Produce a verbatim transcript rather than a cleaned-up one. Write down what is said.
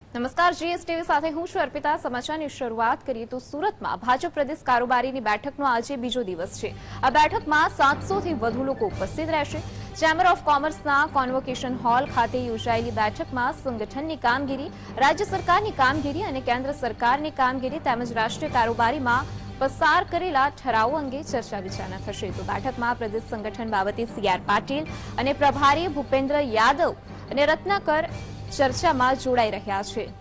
નમસ્કાર, જીએસટીવી સાથે હું છું અર્પિતા। સમાચારની શરૂઆત કરીએ તો સુરતમાં ભાજપ પ્રદેશ કારોબારીની બેઠકનો આજે બીજો દિવસ છે। આ બેઠકમાં સાતસો થી વધુ લોકો ઉપસ્થિત રહેશે। ચેમ્બર ઓફ કોમર્સના કોન્વોકેશન હોલ ખાતે યોજાયેલી બેઠકમાં સંગઠનની કામગીરી, રાજ્ય સરકારની કામગીરી અને કેન્દ્ર સરકારની કામગીરી તેમજ રાષ્ટ્રીય કારોબારીમાં પસાર કરેલા ઠરાવો અંગે ચર્ચા વિચારણા થશે। તો બેઠકમાં પ્રદેશ સંગઠન બાબતે સી આર પાટીલ અને પ્રભારી ભૂપેન્દ્ર યાદવ અને રત્નાકર ચર્ચામાં જોડાઈ રહ્યા છે।